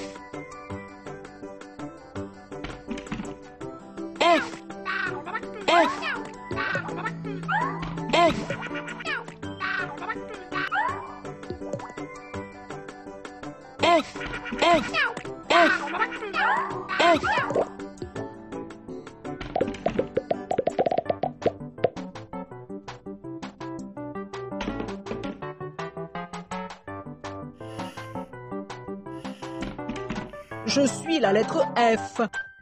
F. F. F. F. F. F. F. Je suis la lettre F.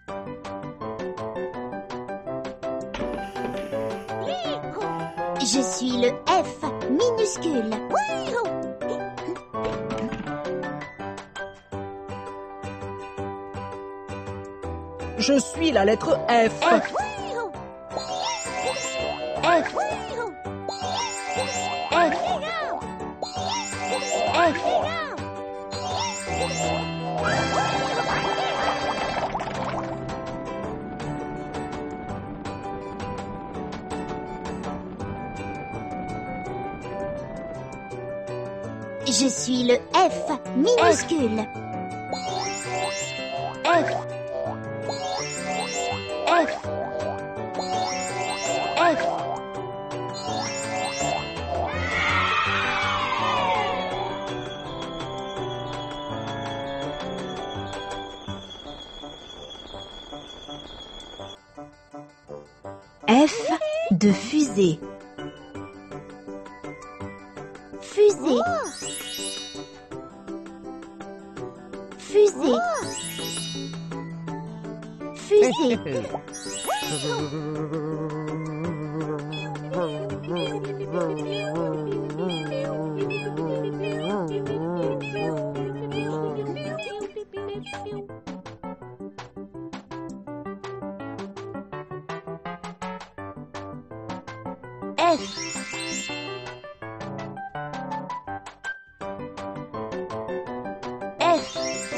Je suis le F minuscule. Je suis la lettre F. F. F. F. F. Je suis le F minuscule. F. F. F. F de fusée. Fusée. Fusée. Fusée. F. F.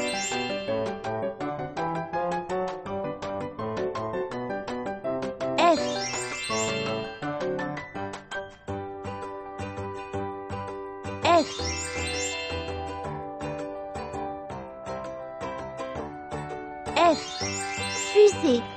F. F. F. Fusée.